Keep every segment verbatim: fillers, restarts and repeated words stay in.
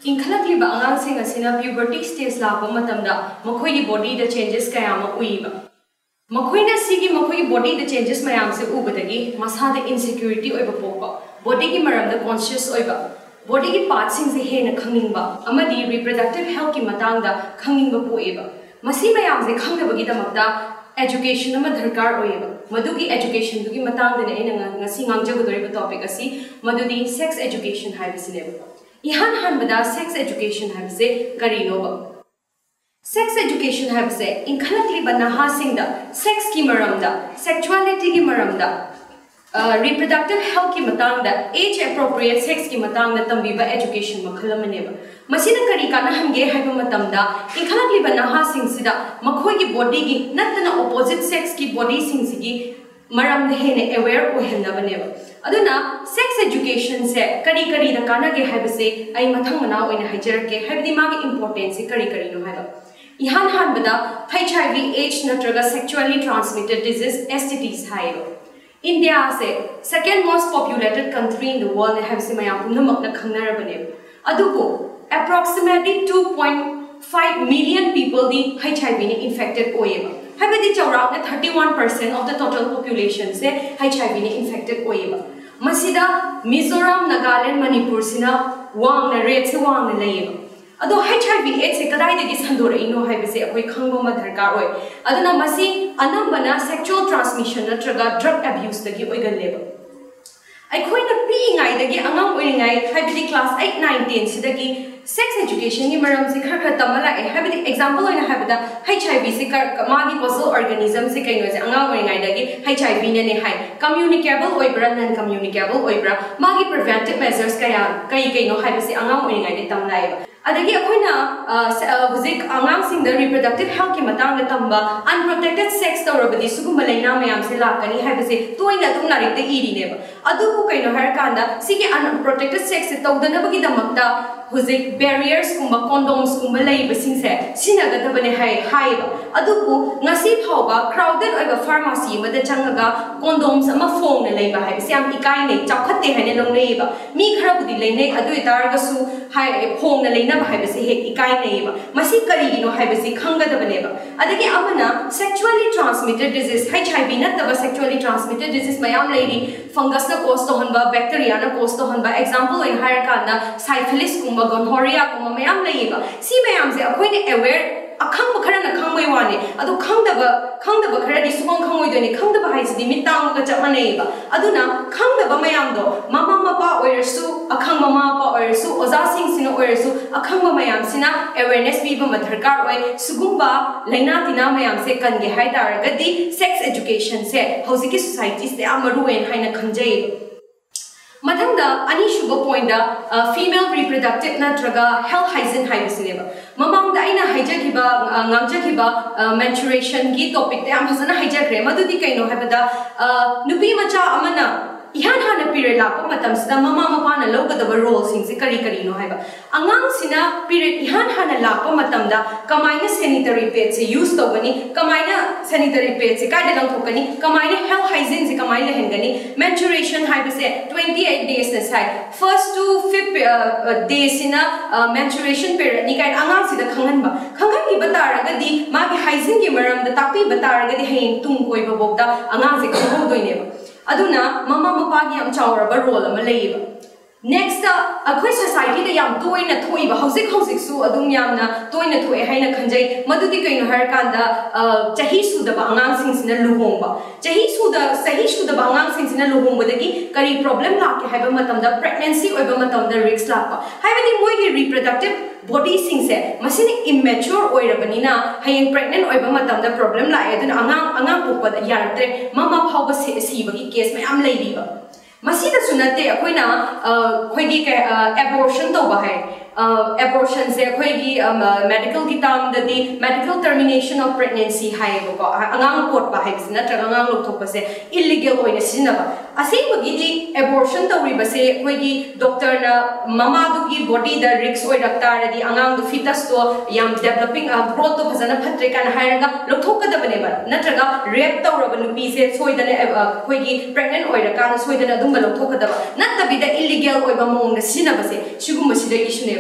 Inkhalaklib angangsing asina puberty stage lapa matamda makhoi body the changes kaya ma uiba. Makhoi na sigi makhoi body the changes mayam se ubadagi masa the insecurity oiba popa body ki maram the conscious oiba body ki parts sing se hena khangingba amadi reproductive health ki matang da khangingba poeba masi mayam se khangdabagi damakta education ama dharkar oiba madugi education dugi matang da ena ngasi ngangjagdoriba topic asi madudi sex education haibisineba ihan hanbada sex education habse karinoba sex education habse inkhalakli banaha singda sex ki maramda sexuality ki maramda uh, reproductive health ki matangda age appropriate sex ki matangda tambiba education makhalamaneba masina kari kana hamge haiba matamda inkhalakli banaha singsida makhoi ki body ki natana opposite sex ki body singsigi maram de hene aware ko henna baneba aduna sex education se kari kari da kana ge haibase ai mathang mana oina haijarake haibdi magi importance se kari kari no haiba ihan han bada H I V AIDS natraga sexually transmitted disease S T Ds haiba India se second most populated country in the world ne haibse mayam punamak na khangnara baneba aduko approximately two point five million people di H I V ne infected oeba Habadi Chawrak thirty-one percent of the total population se H I V ne infected oiba. Masida Mizoram, Nagaland, Manipur sina wang na rate se wang na layeba. Ado H I V AIDS se kadai de sandora ino haibase akoi khangbo ma dharkar oi. Aduna masi anambana sexual transmission natraga drug abuse dagi oigan leba. Aikoi na pi ngai dagi angam oiringai haibadi class eight nine ten sidagi sex education ni maram se khar khar tamala e habidi example oina habida H I V se kar magi causal organism se kaino se anga oingai dagi H I V ne ne hai communicable oibra non communicable oibra magi preventive measures kaya kai kaino haibise se anga oingai de tamlai ba adagi akoina huzik angam sing the reproductive health ki matang da tamba unprotected sex tawrabadi sugumba laina mayam se lakani haibise toina tum narik te iri ne ba adu ku kaino har kanda sigi unprotected sex se tawdana bagi damakta huzik barriers kumba condoms kumba laiba singse sinaga tabane hai haiba adubu ngasi phawba crowded oiba pharmacy mada changaga condoms ama phone na laiba hai siam ikai nei chawkhatte haine longneiba mi khara budi leinei adu itarga su hai phone na leina ba hai bese he ikai neiba masi kari gino hai bese khanga dabane ba adagi amana sexually transmitted disease H I V na taba sexually transmitted disease mayam lady fungus na cause to hanba bacteria na cause to hanba example in higher kana syphilis kumba gonorrhea kumba mayam laiba si mayam se akoi ne aware akhang khara na khangmai wani adu khangdaba khangdaba khara di sugong khangoi doni khangdaba haisidi mitang ga chamanei ba aduna khangdaba mayam do mama mapa oirasu akhang mama pa oirasu oza sing sina oirasu akhang mayam sina awareness bi ba madharkar oi sugumba laina tina mayam se kan ge hai taragadi sex education se hosiki societies te amaru en haina khanjai Mathangda ani shuba point da uh, female reproductive natraga health hygiene haibisineba mamang da aina haijakhiba uh, ngangjakhiba uh, menstruation gi topic te am hasana haijakre madudi kaino habada uh, nupi macha amana ihan hana period lakpa matam sida mama mapa na logadaba role sing se kari kari no haiba angang sina period ihan hana lakpa matam da kamaina sanitary pads se use tobani kamaina sanitary pads se kaida lang thokani kamaina health hygiene se kamaina hengani menstruation haiba se twenty-eight days na sai first to fifth uh, uh, days sina uh, menstruation period ni kai angang sida khangan ba khangan gi bataraga di magi hygiene gi maram da takpi bataraga di hein tung koi ba bokda angang se khong doine ba aduna mama mapa gi am chawraba role ama leiba next akhoi society da yam toina thoiba hosik hosik su adum yamna toina thoi haina khanjai madudi kaino har kanda chahi su da angang sing sina luhongba chahi su da sahi su da angang sing sina luhongba dagi kari problem la ke haiba matam da pregnancy oiba matam da risks la pa haibadi moi gi reproductive body sing se masini immature oirabanina hayeng pregnant oiba matam da problem la aduna angang angang pokpa da yartre mama phawba se sibagi case mayam leibiba masida sunate akoina khoigi ke abortion to bahai abortion se khoigi medical ki tam dati medical termination of pregnancy hai ko angang pot bahai sina tra angang lok thok se illegal oina sina ba ase bagi di abortion to ri base khoigi doctor na mama du ki body da risks oi rakta radi angang du fetus to yam developing growth to bhajana phatre kan hairaga lok thok ka da bane ba natraga rape to raban pi se soidane khoigi pregnant oira kan soidane dum lok thok ka da ba natta bi da illegal oiba mong na sina base shugum sida issue ne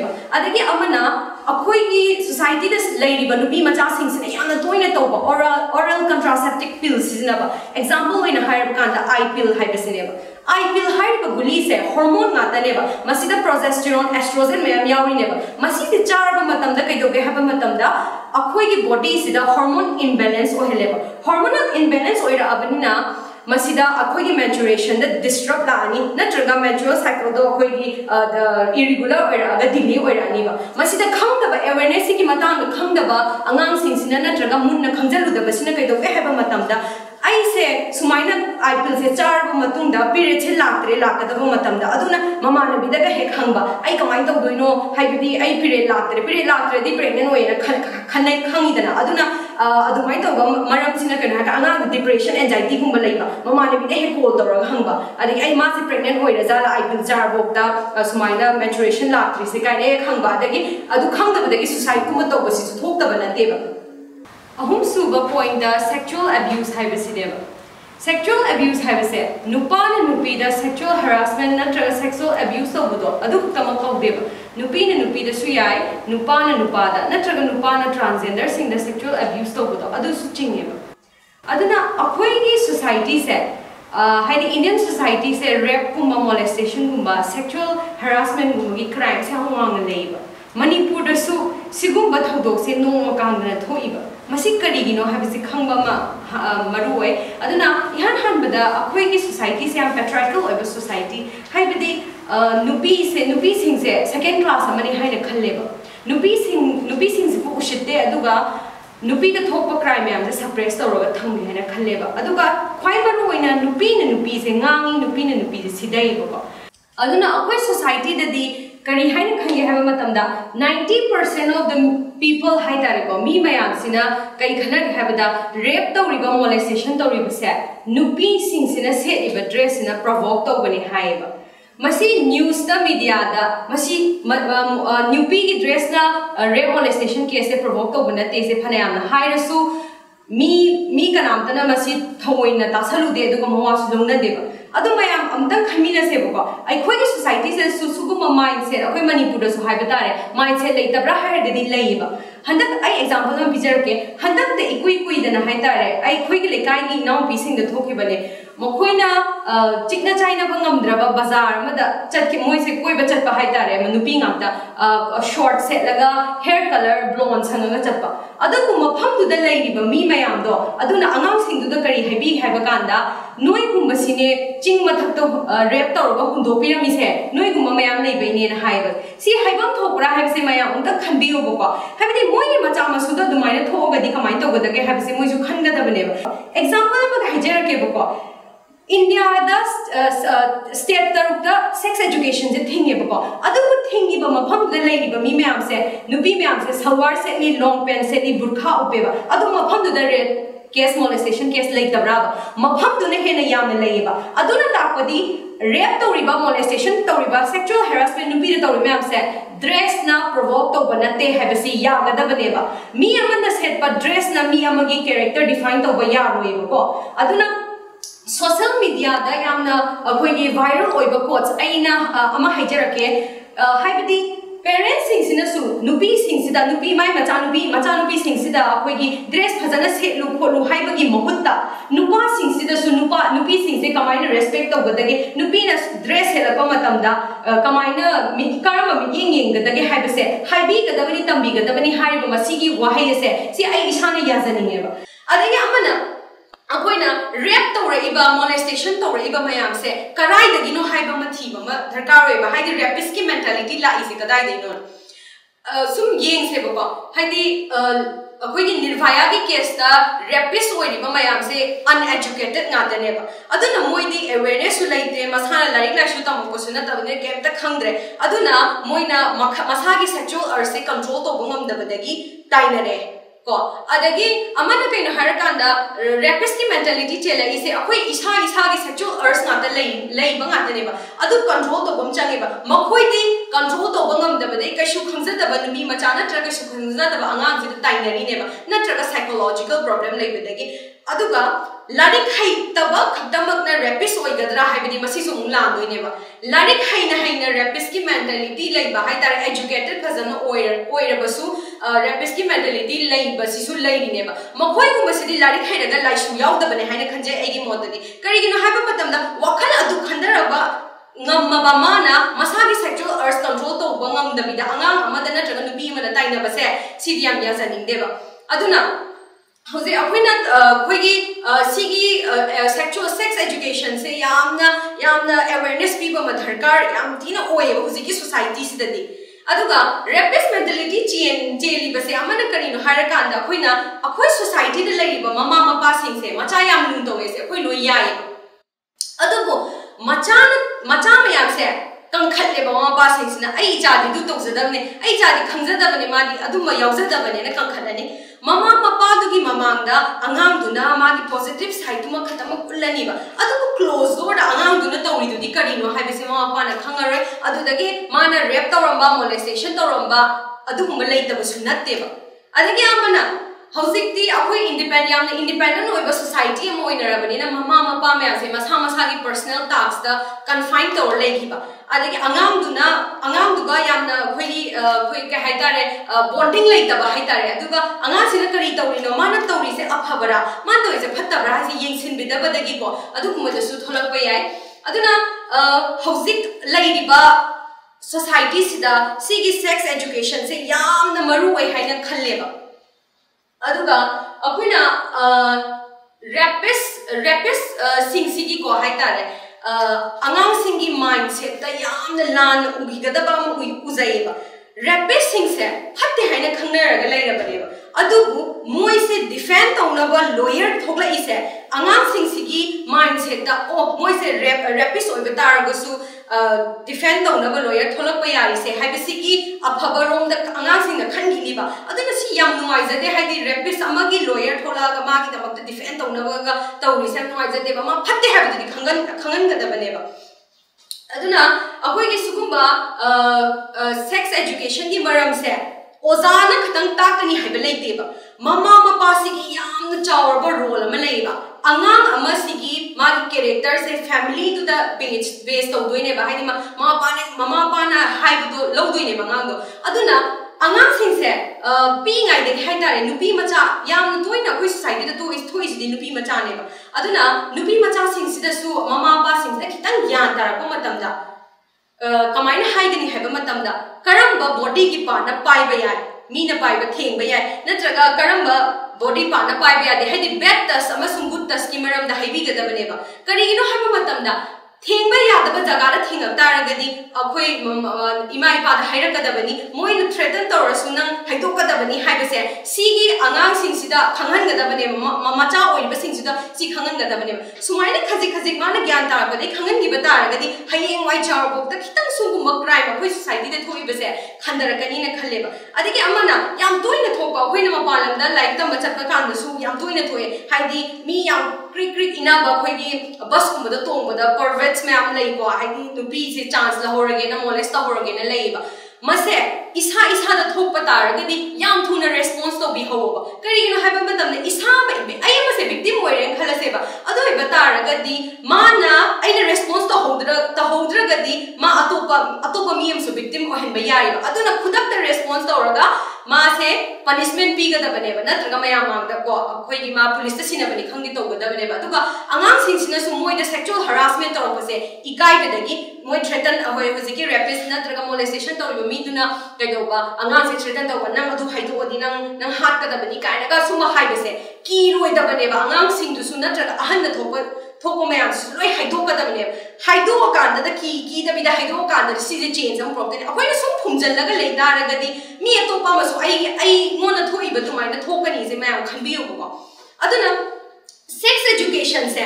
सिनेबा अदगी Amna अखोइगी society दस लैरिबा नुपी मचा सिंगसिने यामना तोइना तौबा oral oral contraceptive pills सिजनबा example होइना हाइर कांदा आई पिल हाइबा सिनेबा आई पिल हाइबा गुली से हार्मोन नातानेबा मसिदा प्रोजेस्टेरोन एस्ट्रोजन मयाम यावरिनेबा मसिदि चारबा मतमदा कैदोगे हाबा मतमदा अखोइगी बॉडी सिदा हार्मोन इम्बैलेंस ओहेलेबा हार्मोनल इम्बैलेंस ओइरा अबनिना मसिदा अखोइगी मेंस्ट्रुएशन द डिस्टर्ब लानी नत्रगा मेंस्ट्रुअल साइकिल दो अखोइगी इरेगुलर ओइरागा डिले ओइरानीबा मसिदा खंगदबा अवेयरनेस की मतांग खंगदबा अंगांग सिंगसिना नत्रगा मुन्ना खंगजलुदबसिना कैदोगे हाबा मतमदा ऐसे सुमाइना आईपिल से चारबा मतुंगदा पीरियड से लाक्तरे लाकदबा मतमदा अदुना ममानबिदगा हे खंगबा आई कमाई तौदोइनो हाइबदी आई पीरियड लाक्तरे पीरियड लाक्तरेदी प्रेग्नेंट ओइना खन्नै खंगिदना अदुना अदुमाई तौबा मरमसिना कना का अंगांग डिप्रेशन एंजाइटी गुंबा लैबा ममानबिदे हे कॉल तौरगा हंगबा अदि आई मासे प्रेग्नेंट ओइरा जाला आईपिल चारबोक्ता सुमाइना मेंस्ट्रुएशन लाक्तरी से काइने खंगबा अदगी अदु खंगदबदगी सुसाइड कुमा तौबसिसु थोक्तबा नतेबा अहम सुबा पॉइंट सेक्सुअल अब्यूज हाइबसिदेबा सेक्सुअल अब्यूज हाइबसे नुपाना नुपीदा सेक्सुअल हरासमेंट नत्रगा सेक्सुअल अब्यूज तौबदो अदुक्तमक तौदेबा नुपीना नुपीदा सु याय नुपाना नुपादा नत्रगा नुपाना ट्रांसजेंडर सिंगदा सेक्सुअल अब्यूज तौबदो अदुसु चिंगेबा अदुना अखोइगी सोसाइटी से हाइदि इंडियन सोसाइटी से रेप कुंबा मोलेस्टेशन कुंबा सेक्सुअल हरासमेंट कुंबगी क्राइम से हांग लेबा मणिपुर दसु सिगुंबा थौदोक से नोंग कांगना थोइबा मसी करिगिनो हाबिसि खंगबा मा मरुवे अदुना इहान हानबदा अखोइगी सोसाइटी से हम पेट्रियार्कल ओइबा सोसाइटी हाइबदि नुपी से नुपी सिंग से सेकेंड क्लास अमनि हाइना खल्लेबा नुपी सिंग नुपी सिंग से पु उशिते अदुगा नुपी द थोपा क्राइम याम से सप्रेस तौरगा थंगि हाइना खल्लेबा अदुगा ख्वाइ मरुवेना नुपी न नुपी से ngangi नुपी न नुपी से सिदैबा अदुना अखोइ सोसाइटी ददि करी हाइना खंगे हाबा मतमदा ninety percent of the people हाइतारेको मी मयाम सिना कई खनग हाबदा रेप तौरिबा मोलेस्टेशन तौरिबा से नुपी सिंग सिना सेटिबा ड्रेस सिना प्रोवोक तौबनी हाइबा मसी न्यूज़ दा मीडिया दा मसी नुपी की ड्रेस ना रेप मोलेस्टेशन केस से प्रोवोक तौबना तेसे फनयाम हाइरसु मी मी कनामतना मसी थोइना तासलुदे दुगा मवासु लोंगनदेबा अदु मयाम अमतंग खमिनसेबको अखोइगी सोसाइटी से सुसुगुम माइंडसेट अखोइ मणिपुर दसु हाइबा तारे माइंडसेट लेतब्रा हाइरदि लैबा हंदक आई एग्जांपल में पिजरके हंदक ते इकुइ कुइदना हाइतारे अखोइगी लेकाइगी नाउपी सिंग द थोखिबने मखोइना चिकना चाइना बंगमद्रबा बाजार मदा चटके मोइसे कोइबा चटपा हाइतारे मनुपी गांता शॉर्ट सेट लगा हेयर कलर ब्लोंड संगगा चटपा अदकु मफम दुदा लैरिबा मी मयाम दो अदुना अंगाम सिंग दुदा करी हाइबी हाइबा कांदा नोइ गुंबसिने चिंग मथक्तो रेप तौरगा हुंदोपिरमिसे नोइ गुंबा मयाम लैबैने ना हाइबा सी हाइबम थोकरा हाइबसे मयाम उंता खनबियोबको हाइबदि मोइनि मचा मसुदा दुमाइना थोगदि कमाइ तौगदगे हाइबसे मोइजु खनगदबनेबा एग्जांपल अमगा हाइजरकेबको इंडिया दा स्टेट तरुकता सेक्स एजुकेशन जे थिंगेबको अदुबु थिंगिबा मफम द लैरिबा मी मयाम से नुपी मयाम से सलवार सेटनी लॉन्ग पैंट सेटनी बुरखा उपेबा अदु मफम द रेड केस मोलेस्टेशन केस लेतब्रा मफम दुने हेना यामना लैबा अदुना ताकपदी रेप तौरिबा मोलेस्टेशन तौरिबा सेक्सुअल हैरेसमेंट नुपी द तौरि मयाम से ड्रेस ना प्रोवोक तौबा नते हाइबसी यागदबनेबा मी अमना सेटपा ड्रेस ना मी अमगी कैरेक्टर डिफाइन तौबा यारोयबको अदुना सोशल मीडिया दा यामना अखोइगी वायरल ओइबा कोट्स अइना अमा हाइजरके हाइबदी पेरेंट्स सिंगसिनसु नुपी सिंगसिदा नुपी माइ मचा नुपी मचा नुपी सिंगसिदा अखोइगी ड्रेस फजना सेटलु खोलु हाइबगी महुत्ता नुपा सिंगसिदासु नुपा नुपी सिंगसे कमाइना रेस्पेक्ट तौगदगे नुपीना ड्रेस हेलपा मतमदा कमाइना करम मियेंग येंगदगे हाइबसे हाइबी गदबनी तंबी गदबनी हाइबा मसिगी वाहैसे सी आई इसाना याजनिनेबा अदगे अमना अखोइना रेप तौरइबा मोलेस्टेशन तौरइबा मयाम से कराइदगिनो हाइबा मथीबा म दरकार ओइबा हाइदि रेपिस्ट की मेंटालिटी लाइसे कदाइदैनो सुम येंगसेबको हाइदि अखोइगी निर्भया की केसता रेपिस्ट ओइरिबा मयाम से अनएजुकेटेड नादनेबा अदुना मोइदि अवेयरनेस सु लैते मसाना लाइक लाइसु तमकोसु नतबने केमता खंगद्रे अदुना मोइना मसागी सेक्सुअल अर्ज से कंट्रोल तौबा ngamdabadagi ताइनरे को अदगी अमन कई हरकांदा रेपिस्ट की मेंटालिटी चेला इसे अखोई इसा इसा की सेक्सुअल अर्ज नाता लई लई बंगातनेबा अदु कंट्रोल तो बम चंगेबा मखोइदी कंट्रोल तो बंगम दबदे कैसु खंजदबा नुमी मचा नत्रगा कैसु खंजदबा अंगांग जिद ताइनरीनेबा नत्रगा साइकोलॉजिकल प्रॉब्लम लईबदगी अदुगा लारिक हैतब खतमकना रेपिस्ट ओइगद्रा हाइबदि मसिसु मुंग लांदोइनेबा लारिक हैना हैना रेपिस्ट की मेंटालिटी लैबा हाइतार एजुकेटेड फजन ओइर ओइरबसु रेपिस्ट की मेंटालिटी लैबा सिसु लैरिनेबा मखोइगुमसिदि लारिक हैरगा लाइसु यावदबने हाइना खंजे एगी मोददि करिगिनो हाइबा मतमदा वखल अदु खंदरबा ngam mana masagi sexual urge control to bangam dabida angang amada natraga nubi amana taina base sidiam ya zaning deba aduna hoje akoina khoigi sigi sexual sex education se yamna yamna awareness piba ma dharkar yam thina oye hoje ki society sidadi aduga rapist mentality chain jeli base amana karino harakanda akoina akoi society da laiba mama mapa sing se macha yam nun to se akoi loi yai adugo मचान मचा ma'am से कंखले mama passing आई चादी दु तौजदबने आई चादी खंगजदबने मादी अदुम यावजदबने न कंखलने mama मपादुगी ममांगदा अंगांगदुना मागी positive side तुम खतम कुल्लनीबा अदुबु close door दा अंगांगदुना तौरिदुदी करिनो हाइबसे mama पाना खंगरय अदुदगे माना रेप तौरंबा मोलेस्टेशन तौरंबा अदुगुम लेतबसु नत्तेबा अदगे आमना हौजिक्ति अखोई इंडिपेंडेंट यामना इंडिपेंडेंट ओइबा सोसाइटी अम ओइनरबनिना ममा मपा मैसे मसा मसागी पर्सनल टास्क दा कन्फाइन तौर लेखिबा अदगी अंगांगदुना अंगांगदुगा यामना खोई खोई के हाइतारे बॉन्डिंग लेतबा हाइतारे अदुगा अंगासिना करी तौरिनो माना तौरिसे अफबरा मान तौरिसे फत्तबरा हाइसे येंसिनबिदबदगी को अदुगुमदसु थोलकबा याय अदुना हौजिक लैरिबा सोसाइटी सिदा सिगी सेक्स एजुकेशन से यामना मरु ओइ हाइना खल्लेबा अदुगा अखुना रैपिस रैपिस सिंगसिगी को हाइतारे अंगांग सिंगी माइंडसेट ता यामना लान उगिगदबा म उजाइबा रैपिस सिंगसे फत्ते हाइना खंगनरगा लैरबनेबा अदुबु मोइ से डिफेंड तौनबा लॉयर थोगला इसे अंगांग सिंगसिगी माइंडसेट ता ओ मोइ से रैप रैपिस ओइबा तारगसु डिफेंड तौनबा लॉयर थोलकपा यारिसे हाइबसिगी अफबरोम द अंगांग सिंगना खनगिनिबा अदुना सि याम नुमाइजदे हाइदि रैपिस अमगी लॉयर थोलागा मागी दमक डिफेंड तौनबा तौरिसे नुमाइजदे बा मा फत्ते हाइबदि खंगन खंगनगदबनेबा अदुना अखोइगी सुगुंबा सेक्स एजुकेशन की मरम से ओजाना खतंग ताकनी हाइबा लेतेबा ममा मपासिगी यामना चावरबा रोल अमा लेबा अंगांग अमा सिगी मागी कैरेक्टर से family to the base base तौदोइनेबा हाइदि ममा पाने ममा पाना हाइबदो लौदोइनेबा अंगांगदो अदुना अंगांग सिंगसे पींगाइदे हाइतारे नुपी मचा यामना तोइना अखोइ सोसाइटी दा तो इस थोइसिदि नुपी मचानेबा अदुना नुपी मचा सिंगसिदसु ममा पा सिंगसिदा खितंग ज्ञान तारपा मतमदा कमाइन हाइगनी हाइबा मतमदा करंबा बॉडी की पाना पाइबा याय मीना पाइबा थेंगबा याय नत्रगा करंबा बॉडी पाना पाइबा यादे हाइदि बैड टच अमसुंग गुड टच की मरमदा हाइबिगदबनेबा करिगिनो हाइबा मतमदा थेंगबा यादबा जगादा थेंगब तारगदि अखोइ इमा इपादा हाइरकदबनी मोइन थ्रेटन तौरसु नंग हाइदोकदबनी हाइबसे सिगी अंगांग सिंगसिदा खंगनगदबने मचा ओइबा सिंगसिदा सि खंगनगदबने सुमाइना खजि खजि माना ज्ञान तारबदे खंगनगिबा तारगदि हयेंग वाइ चारबोक्ता खितंग सुगुम क्राइम अखोइ सोसाइटी दे थोइबसे खंदरकनी न खल्लेबा अदगी अमना याम तोइना थोपा अखोइना मपालमदा लाइक तम चटका कांदसु याम तोइना थोए हाइदि मी याम क्रिक क्रिक इनाबा अखोइगी बस कुमदा तोंगबदा परवेट्स मैम लेको हाइदि नुपी से चांस लहोरगे न मोलेस्ट तहोरगे न लेबा मसे इसा इसा द थोप तारगदि याम थुना रेस्पॉन्स तो बि होबा करिगिनो हाइबा मतमने इसा बे आई मसे विक्टिम ओइरेन खलसेबा अदोय बतारगदि माना आइना रेस्पॉन्स तो होद्र तो होद्रगदि मा अतोपा अतोपा मियम सु विक्टिम ओहनबा यारिबा अदुना खुदक द रेस्पॉन्स तौरगा मासे पनिशमेंट पीगदबनेबा नत्रगा मयाम मांगदा को अखोइगी मा पुलिस त सिनबनि खंगि तौगदबनेबा अदुगा अंगांग सिंगसिना सु मोइदा सेक्सुअल हरासमेंट तौरपसे इकाइबदगी मोइ थ्रेटन अहोय हुजिकी रेपिस्ट नत्रगा मोलेस्टेशन तौरिबा मीदुना कैदोबा अंगांग से थ्रेटन तौबा नंग अदु हाइदोदी नंग नंग हातकदबनि काइनगा सुमा हाइबसे कीरोइदबनेबा अंगांग सिंगदुसु नत्रगा अहन थोप थोप मयाम सु लोइ हाइदोकदबने हाइदोकांदा की कीदबिदा हाइदोकांदा सिजे चेंज अम प्रोब्लेम अखोइना सुम फुमजलगा लेदारगदि मी अतोपा मसु आई आई मोना थोइबा तुमाइना थोकनी से मयाम खनबियोबको अदुना सेक्स एजुकेशन से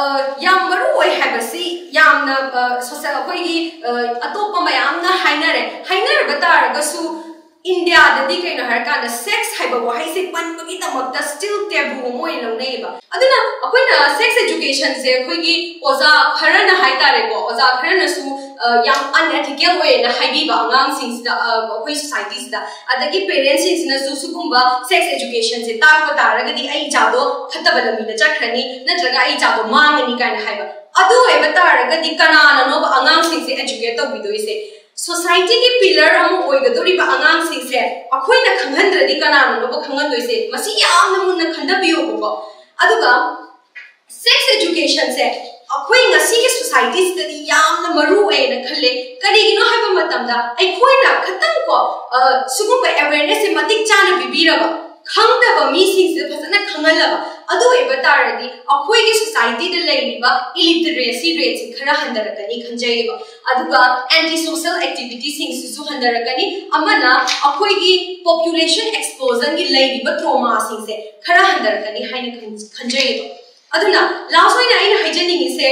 याम मरु ओइ हाइबसि यामना सोशल अखोइगी अतोपा मयामना हाइनरे हाइनर बतारगसु इंडिया ददी कइनो हरकाना सेक्स हाइबा वहाइसे पनबगी तमक्ता स्टिल टेबू मोइ लौनेबा अदुना अखोइना सेक्स एजुकेशन से अखोइगी ओजा खरना हाइतारेको ओजा खरनसु yam unethical way na haibi ba ngang sing da koi society da adagi parents sing na su su gumba sex education se ta pa ta ra ga di ai ja do phatta ba lami da chakrani na traga ai ja do mangani kai na haiba adu e ba ta ra ga di kana na no ba ngang sing se educate to bi do ise society ki pillar amu oi ga dori ba ngang sing se akoi na khanghan di kana na no ba khanghan do ise masi yam na mun na khanda bi yo ko aduga sex education se akoi ngasi ki society se di yam na maru e na khale kari gi no haiba matam da ai khoi na khatang ko sugum ba awareness se matik chana bibira ba khangda ba mi sing se phasana khangal ba adu e ba taradi akoi ki society de lei ba illiteracy rate se khara handara kani khanjai ba aduga anti social activity sing su handara kani amana akoi ki population explosion gi lei ba trauma sing se khara handara kani haina khanjai ba aduna last one aina haijaning se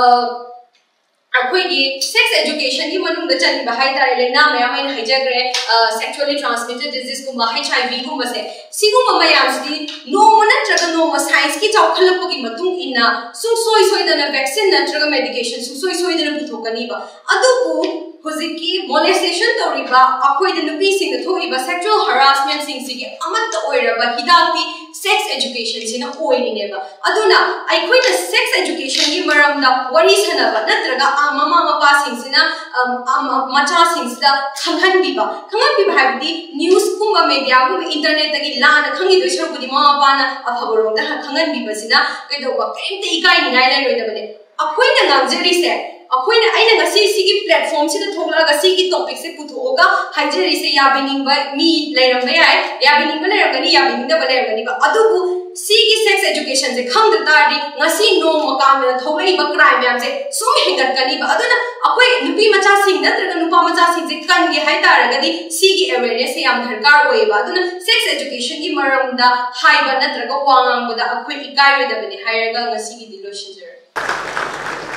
अखोई sex education की मनुंग द चली बहाई तारे लेना मया मैन हाइजग्रे सेक्सुअली ट्रांसमिटेड डिजीज को एच आई वी को बसे सिगु मयाम सिदी नो नत्रग नो साइंस की चौखलप की मतुंग इना सुं सोई सोई दना वैक्सीन नत्रग मेडिकेशन सुं सोई सोई दना पुथोकनी बा अदुबु हुजिकी मोलेस्टेशन तौरिबा अखोई द नुपी सिंग थोरिबा सेक्सुअल हरासमेंट सिंग सिगी अमत ओइरबा हिदाती सेक्स एजुकेशन सिना ओइनिनेबा अदुना अखोई द सेक्स एजुकेशन की मरमदा वरी सनबा नत्रगा ममा मपा सिंग सिना मचा सिंग सिदा खंगहनबिबा खंगहनबिबा हाबदी न्यूज़ कुंबा मीडिया कुंबा इंटरनेट तगी लाना खंगी दो सरकुदी ममा पाना अफबरोंदा खंगहनबिबा सिना कइदोबा केमते इकाई निगाय लाइरोइदबने अखोई न ngangjeri se अखोई न आइना ngasi sigi platform से थोगला ngasi की topic से पुथोगा हाइजरी से याबिनिंग बा मी लाइरंबा याय याबिनिंग बा लाइरंगनी याबिनिंग दा बा लाइरंगनी बा अदुबु sigi sex education से खंगद तारी ngasi नो मकाम में थोगई बा क्राइम याम से सुम हेगत कनी बा अदुना अखोई नुपी मचा सिंग नत्रग नुपा मचा सिंग से कन गे हाइ तारगदी sigi awareness से याम दरकार होय बा अदुना sex education की मरमदा हाइबा नत्रग वांगांग बदा अखोई इकाई रोदबने हाइरगा ngasi की दिलोशन जर